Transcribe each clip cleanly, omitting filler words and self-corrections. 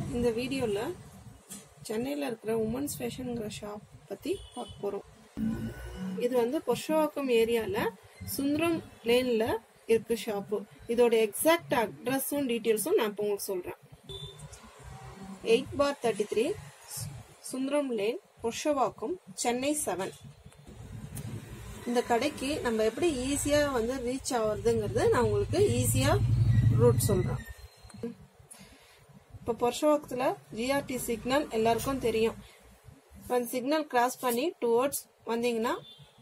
இந்த வீடியோல சென்னையில இருக்கிற உமன்ஸ் ஃபேஷன்ங்கிற ஷாப் பத்தி பார்க்க போறோம். இது வந்து புருஷவாக்கம் ஏரியால சுந்தரம் லேன்ல இருக்கு ஷாப்பு. இதோட எக்ஸாக்ட் அட்ரஸும் டீடைல்ஸும் நான் இப்போ உங்களுக்கு சொல்றேன். 8/33 சுந்தரம் லேன், புருஷவாக்கம், சென்னை 7. இந்த கடைக்கு நம்ம எப்படி ஈஸியா வந்து ரீச் ஆகுறதுங்கிறது நான் உங்களுக்கு ஈஸியா ரூட் சொல்றேன். இப்போ புருஷவாக்கத்துல ஜிஆர்டி சிக்னல் எல்லாருக்கும் தெரியும். அந்த சிக்னல் கிராஸ் பண்ணி டுவர்ட்ஸ் வந்தீங்கன்னா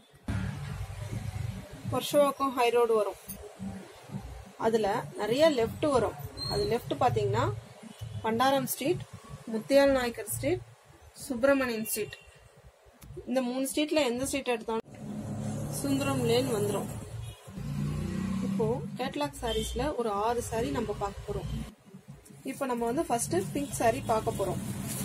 புருஷவாக்கம் ஹை ரோடு வரும். அதுல நிறைய லெஃப்ட் வரும். அது லெஃப்ட் பாத்தீங்கன்னா Pandaram street, Muthiyal Naicker street, Subramanian street. இந்த 3 ஸ்ட்ரீட்ல எந்த ஸ்ட்ரீட் எடுத்தாலும் சுந்தரம் லேன் வந்துடும். இப்போ கேட்லாக் சாரீஸ்ல ஒரு 6 சாரி நம்ம பார்க்க போறோம். இப்போ நம்ம வந்து ஃபர்ஸ்ட் பிங்க் சாரி பார்க்க போறோம்.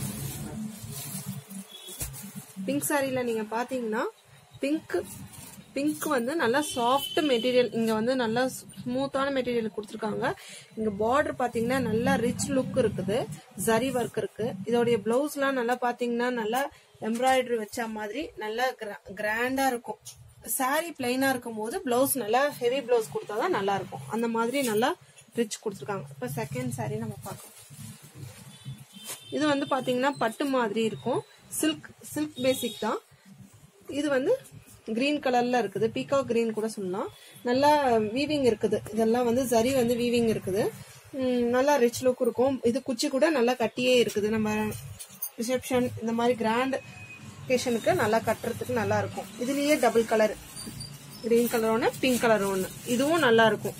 பிங்க் சாரியில நீங்க பாத்தீங்கன்னா பிங்க் வந்து நல்லா சாஃப்ட் மெட்டீரியல். இங்க வந்து நல்லா ஸ்மூத்தான மெட்டீரியல் கொடுத்துருக்காங்க. இங்க பார்டர் பாத்தீங்கன்னா நல்லா ரிச் லுக் இருக்குது, ஜரி ஒர்க் இருக்கு. இதோடைய பிளவுஸ் எல்லாம் நல்லா பாத்தீங்கன்னா நல்லா எம்ப்ராய்டரி வச்ச மாதிரி நல்லா கிராண்டா இருக்கும். சாரி பிளைனா இருக்கும் போது பிளவுஸ் நல்லா ஹெவி பிளவுஸ் கொடுத்தாதான் நல்லா இருக்கும். அந்த மாதிரி நல்லா ரிச் கொடுத்துருக்காங்க. இப்ப செகண்ட் சாரி நம்ம பார்க்கலாம். இது வந்து பாத்தீங்கன்னா பட்டு மாதிரி இருக்கும். சில்க் பேசிக் தான். இது வந்து கிரீன் கலர்ல இருக்குது. பீகாக் கிரீன் கூட சொல்லலாம். நல்லா வீவிங் இருக்குது. இதெல்லாம் வந்து ஜரி வந்து வீவிங் இருக்குது. நல்லா ரிச் லுக் இருக்கும். இது குச்சி கூட நல்லா கட்டியே இருக்குது. நம்ம ரிசப்ஷன் இந்த மாதிரி கிராண்ட் ஒகேஷனுக்கு நல்லா கட்டுறதுக்கு நல்லா இருக்கும். இதுலயே டபுள் கலர், கிரீன் கலர் ஒன்று, பிங்க் கலர் ஒன்று. இதுவும் நல்லா இருக்கும்.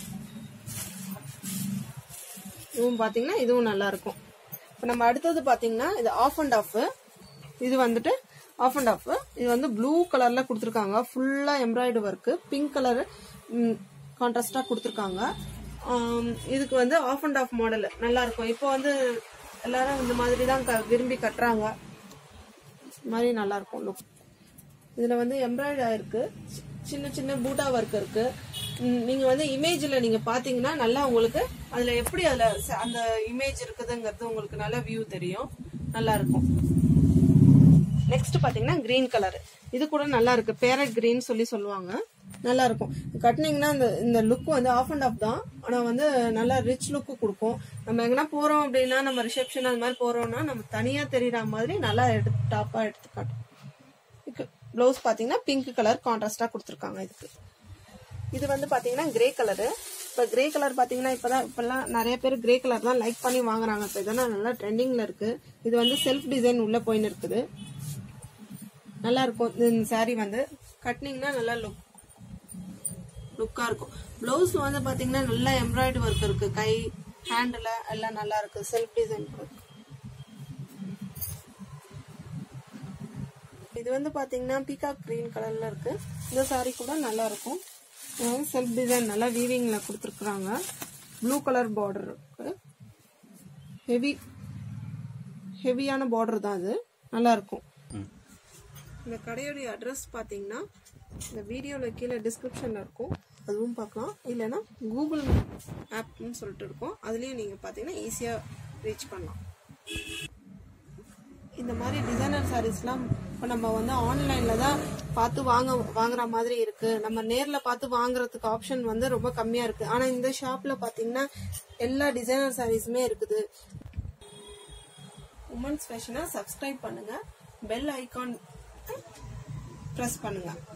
இதுவும் பாத்தீங்கன்னா இதுவும் நல்லா இருக்கும். இப்ப நம்ம அடுத்தது பாத்தீங்கன்னா இது ஆஃப் அண்ட் ஆஃப். இது வந்துட்டு ஆஃப் அண்ட் ஆஃப். இது வந்து ப்ளூ கலர்ல கொடுத்துருக்காங்க. ஃபுல்லா எம்ப்ராய்டரி ஒர்க். பிங்க் கலர் கான்ட்ராஸ்டா கொடுத்துருக்காங்க. இதுக்கு வந்து ஆஃப் அண்ட் ஆஃப் மாடல் நல்லா இருக்கும். இப்போ வந்து எல்லாரும் இந்த மாதிரி தான் விரும்பி கட்டுறாங்க. இந்த மாதிரி நல்லா இருக்கும் லுக். இதுல வந்து எம்ப்ராய்டரி ஆயிருக்கு. சின்ன சின்ன பூட்டா ஒர்க் இருக்கு. நீங்க வந்து இமேஜ்ல நீங்க பாத்தீங்கன்னா நல்லா உங்களுக்கு அதுல எப்படி அதுல அந்த இமேஜ் இருக்குதுங்கிறது உங்களுக்கு நல்ல வியூ தெரியும். நல்லா இருக்கும். நெக்ஸ்ட் பாத்தீங்கன்னா கிரீன் கலர். இது கூட நல்லா இருக்கு. பேரட் கிரீன் சொல்லுவாங்க. நல்லா இருக்கும். கட்டினீங்கன்னா இந்த லுக் வந்து ஆஃப் அண்ட் ஆஃப் தான். ஆனா வந்து நல்லா ரிச் லுக் கொடுக்கும். நம்ம எங்கன்னா போறோம் அப்படின்னா, நம்ம ரிசப்ஷன் அது மாதிரி போறோம்னா நம்ம தனியா தெரியற மாதிரி நல்லா டாப்பா எடுத்து காட்டும். பிளவுஸ் பாத்தீங்கன்னா பிங்க் கலர் கான்ட்ராஸ்டா கொடுத்துருக்காங்க. இதுக்கு இது வந்து பாத்தீங்கன்னா கிரே கலரு. இப்ப கிரே கலர் பாத்தீங்கன்னா இப்பெல்லாம் நிறைய பேர் கிரே கலர் தான் லைக் பண்ணி வாங்குறாங்க. இப்ப இதெல்லாம் நல்லா ட்ரெண்டிங்ல இருக்கு. இது வந்து செல்ஃப் டிசைன் உள்ள போயின்னு இருக்குது. நல்லா இருக்கும். இந்த சாரி வந்து கட்டினீங்கன்னா நல்லா லுக்கா இருக்கும். பிளவுஸ் வந்து பாத்தீங்கன்னா நல்லா எம்ப்ராய்டரி ஒர்க் இருக்கு. கை ஹேண்ட்ல எல்லாம் நல்லா இருக்கு. செல்ஃப் டிசைன் இருக்கு. இது வந்து பாத்தீங்கன்னா பீகாக் கிரீன் கலர்ல இருக்கு. இந்த சாரி கூட நல்லா இருக்கும். செல்ஃப் டிசைன் நல்லா வீவிங்ல கொடுத்துருக்காங்க. ப்ளூ கலர் பார்டர் இருக்கு. ஹெவியான பார்டர் தான். அது நல்லா இருக்கும். இந்த கடையோடைய அட்ரஸ் பாத்தீங்கன்னா இந்த வீடியோல கீழே டிஸ்கிரிப்ஷன்ல இருக்கும். அதுவும் பார்க்கலாம். இல்லைன்னா கூகுள் ஆப்னு சொல்லிட்டு இருக்கும். அதுலயும் நீங்க பாத்தீங்கன்னா ஈஸியா ரீச் பண்ணலாம். இந்த மாதிரி டிசைனர் சாரீஸ்லாம் இப்போ நம்ம வந்து ஆன்லைன்ல தான் பார்த்து வாங்குற மாதிரி இருக்கு. நம்ம நேர்ல பார்த்து வாங்குறதுக்கு ஆப்ஷன் வந்து ரொம்ப கம்மியா இருக்கு. ஆனா இந்த ஷாப்ல பாத்தீங்கன்னா எல்லா டிசைனர் சாரீஸுமே இருக்குது. உமன்ஸ் ஃபேஷனை சப்ஸ்கிரைப் பண்ணுங்க. பெல் ஐகான் பிரஸ் பண்ணுங்க.